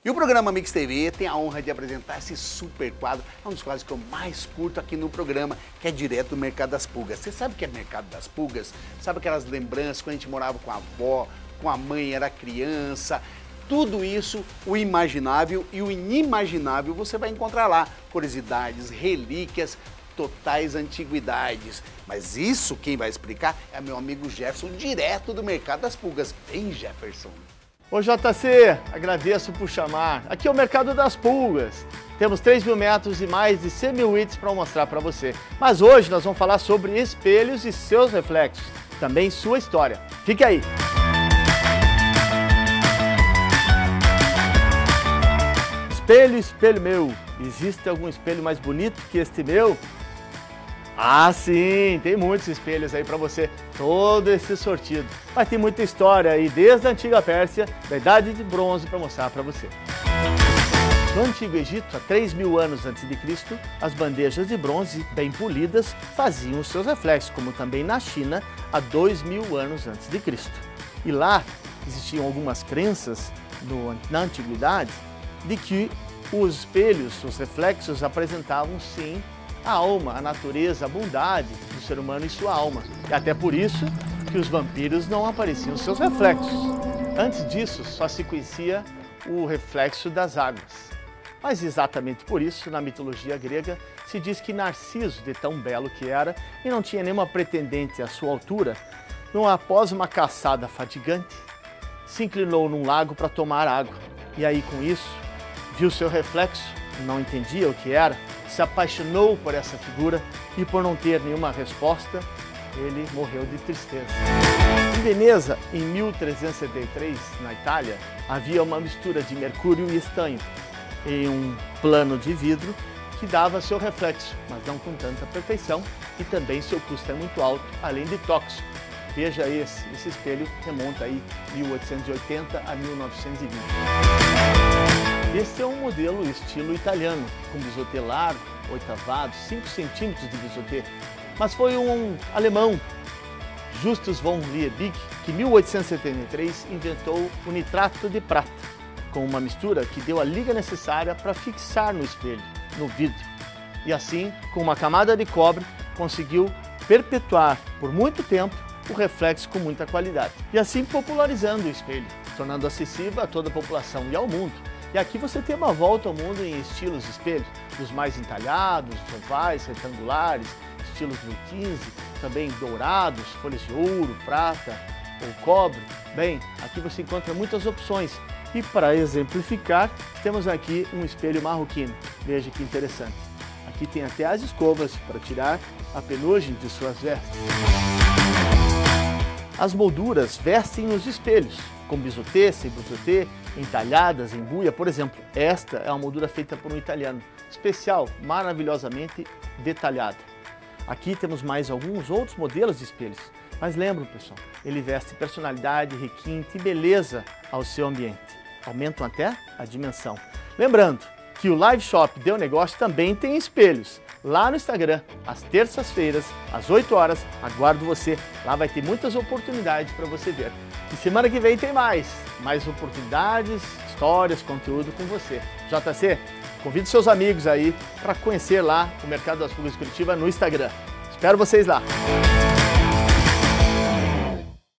E o programa Mix TV tem a honra de apresentar esse super quadro, é um dos quadros que eu mais curto aqui no programa, que é direto do Mercado das Pulgas. Você sabe o que é Mercado das Pulgas? Sabe aquelas lembranças quando a gente morava com a avó, com a mãe, era criança? Tudo isso, o imaginável e o inimaginável, você vai encontrar lá. Curiosidades, relíquias, totais antiguidades. Mas isso quem vai explicar é meu amigo Jefferson, direto do Mercado das Pulgas. Vem, Jefferson. Ô JC, agradeço por chamar. Aqui é o Mercado das Pulgas. Temos 3.000 metros e mais de 100.000 itens para mostrar para você. Mas hoje nós vamos falar sobre espelhos e seus reflexos. Também sua história. Fique aí. Espelho, espelho meu. Existe algum espelho mais bonito que este meu? Ah, sim, tem muitos espelhos aí para você, todo esse sortido. Mas tem muita história aí, desde a antiga Pérsia, da Idade de Bronze, para mostrar para você. No Antigo Egito, há 3.000 anos antes de Cristo, as bandejas de bronze, bem polidas, faziam os seus reflexos, como também na China, há 2.000 anos antes de Cristo. E lá existiam algumas crenças na antiguidade de que os espelhos, os reflexos, apresentavam sim a alma, a natureza, a bondade do ser humano e sua alma. E até por isso que os vampiros não apareciam seus reflexos. Antes disso, só se conhecia o reflexo das águas. Mas exatamente por isso, na mitologia grega, se diz que Narciso, de tão belo que era, e não tinha nenhuma pretendente à sua altura, após uma caçada fatigante, se inclinou num lago para tomar água. E aí, com isso, viu seu reflexo, não entendia o que era, se apaixonou por essa figura e por não ter nenhuma resposta, ele morreu de tristeza. Em Veneza, em 1373, na Itália, havia uma mistura de mercúrio e estanho em um plano de vidro que dava seu reflexo, mas não com tanta perfeição, e também seu custo é muito alto, além de tóxico. Veja esse espelho remonta aí 1880 a 1920. Este é um modelo estilo italiano, com bisotê largo, oitavado, 5 centímetros de bisotê. Mas foi um alemão, Justus von Liebig, que em 1873 inventou o nitrato de prata, com uma mistura que deu a liga necessária para fixar no espelho, no vidro. E assim, com uma camada de cobre, conseguiu perpetuar por muito tempo o reflexo com muita qualidade. E assim popularizando o espelho, tornando acessível a toda a população e ao mundo. E aqui você tem uma volta ao mundo em estilos espelhos, dos mais entalhados, ovais, retangulares, estilos Louis XV, também dourados, folhas de ouro, prata ou cobre. Bem, aqui você encontra muitas opções. E para exemplificar, temos aqui um espelho marroquino. Veja que interessante. Aqui tem até as escovas para tirar a penugem de suas vestes. As molduras vestem os espelhos, com bisotê, sem bisotê, entalhadas, em buia, por exemplo. Esta é uma moldura feita por um italiano, especial, maravilhosamente detalhada. Aqui temos mais alguns outros modelos de espelhos, mas lembram, pessoal, ele veste personalidade, requinte e beleza ao seu ambiente. Aumentam até a dimensão. Lembrando que o Live Shop Deu Negócio também tem espelhos. Lá no Instagram, às terças-feiras, às 8 horas, aguardo você. Lá vai ter muitas oportunidades para você ver. E semana que vem tem mais oportunidades, histórias, conteúdo com você. JC, convide seus amigos aí para conhecer lá o Mercado das Pulgas de Curitiba no Instagram. Espero vocês lá.